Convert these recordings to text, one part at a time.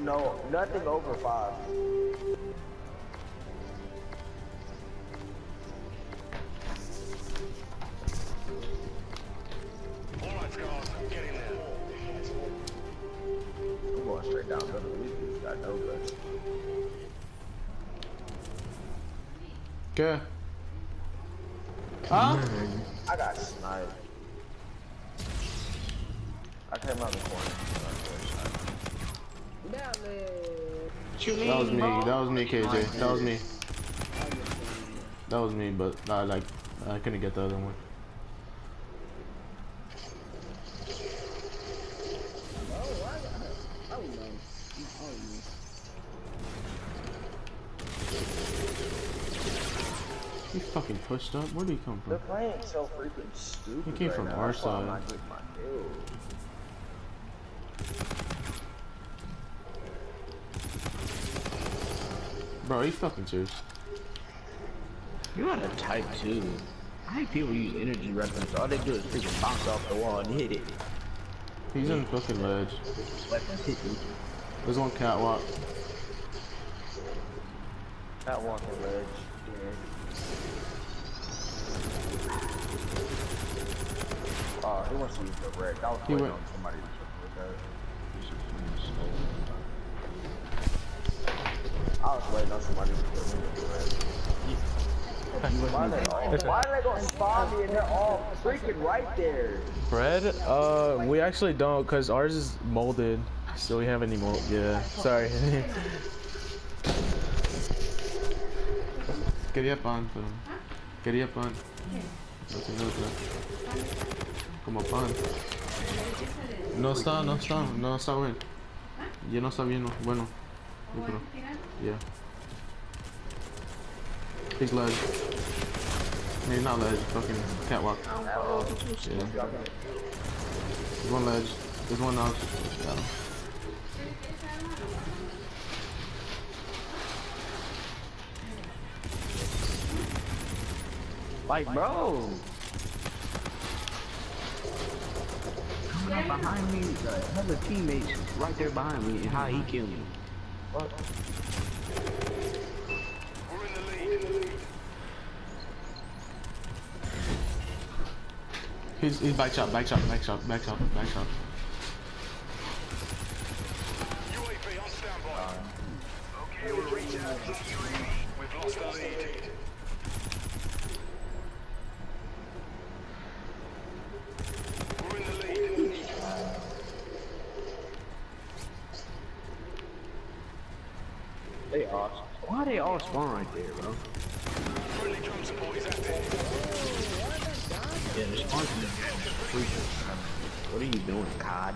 No, nothing over 5. Alright, Scars, get in there. I'm going straight down to the weekly. Got no guts. Okay. Huh? I got sniped. I came out the corner. Down there. That was me. That was me, KJ. That was me. That was me, but I couldn't get the other one. He fucking pushed up. Where did he come from? They're playing so freaking stupid. He came right from now. our That's why I'm side. not getting my kills. Bro, are you fucking serious? You gotta type too. I hate people use energy weapons. All they do is freaking bounce off the wall and hit it. He's in fucking ledge. Weapons hit you. There's one catwalk. That one on ledge. He wants to use the red. I was waiting on somebody to look at it. I was waiting on somebody to look at the red. Why are they gonna spawn me and they're all freaking right there? Bread? We actually don't, cause ours is molded, so we have any mold. Yeah, sorry. Quería pan, pero... Quería pan. Como pan. No está bueno. Ya no está bien, bueno. Yo creo. Yeah. He's ledge. I mean, not ledge, fucking catwalk. Yeah. There's one ledge. There's one out. Got him. Like, bro. Coming up behind me, other teammates right there behind me, and how he killed me. What? We're in the lead. He's back shot. UAV on standby. Okay, we're reaching out to the UAV. We've lost the lead. We're in the lead. They are. Why they all spawn right there, bro? Friendly drone support is active. Yeah, the spawn is freaking. What are you doing, COD?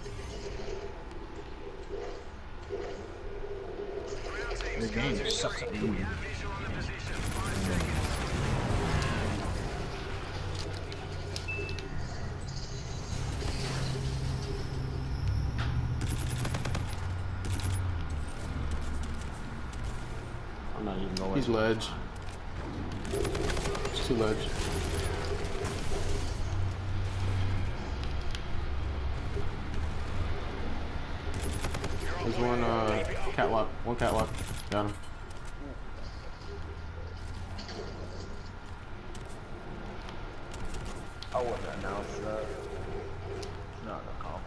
The game sucks at me. Visual on the position. 5 seconds. I'm not even going. He's ledge. It's two ledge. There's one catwalk. One catwalk. Got him. I wouldn't announce that. Not a call.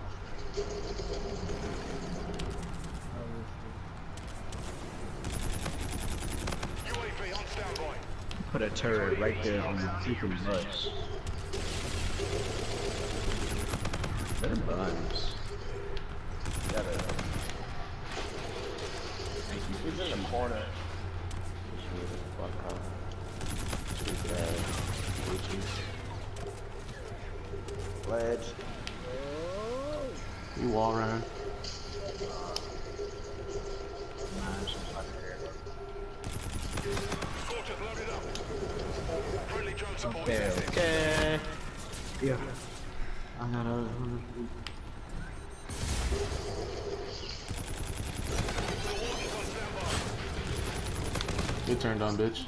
UAV on standby. Put a turret right there on the freaking bus. They're buns. Got it. He's in the corner. Ledge. You wall ran. Scorchers loaded up. Friendly drone support Okay, is active. okay. Yeah. I got a. Warden's on standby. You turned on, bitch.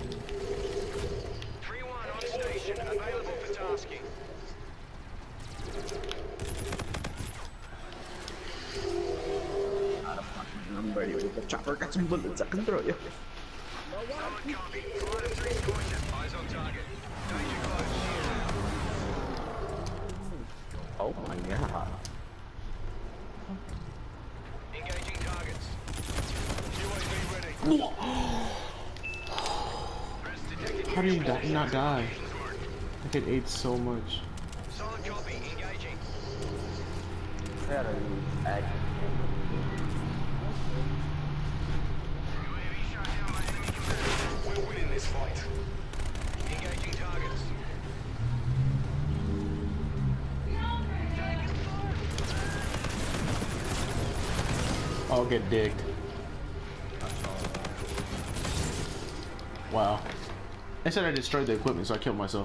3-1 on station, available for tasking. I'm ready with the chopper. Got some bullets I can throw you. Solid copy. Pilot 3 caution. Eyes on target. Danger close. Oh my god. Engaging targets. UAV ready. Threats detected. How do you not die? I get ate so much. Solid copy. Engaging. I gotta use action. UAV shot down by enemy commander. We're winning this fight. Engaging targets. I'll get digged. Wow. I said I destroyed the equipment, so I killed myself.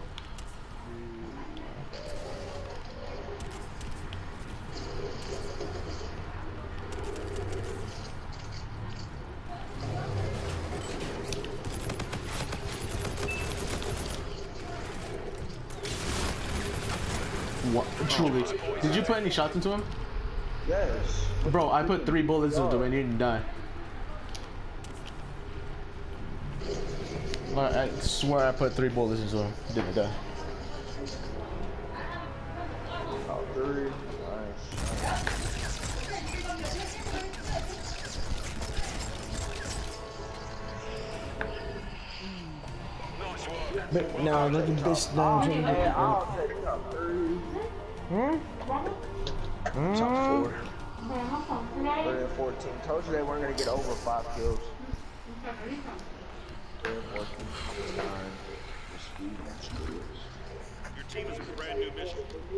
What? Truly. Did you put any shots into him? Yes. Bro, I put 3 bullets into him and he didn't die. I swear I put 3 bullets into him. Didn't die. Oh, 3. Nice. Nice work. But no, look at this now. Hey, I'll take top 3. Top 4. 3 and 14. Told you they weren't gonna get over 5 kills. 3 and 14. 9. Your team has a brand new mission.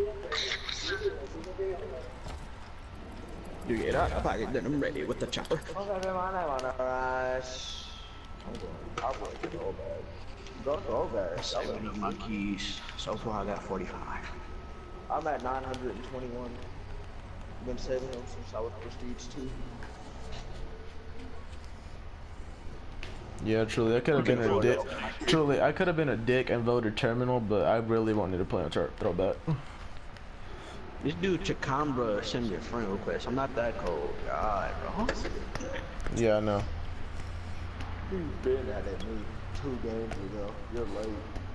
You get out of the pocket, then I'm ready with the chopper. I'm going to go back. Go back. 70 monkeys. So far I got 45. I'm at 921. Been saving them since I was Prestige 2. Yeah, truly, I could have been a dick. Truly, I could have been a dick and voted terminal, but I really wanted to play on throwback. This dude Chakambra sent me a friend request. I'm not that cold. God, bro. Yeah, I know. You've been at it me 2 games ago. You're late.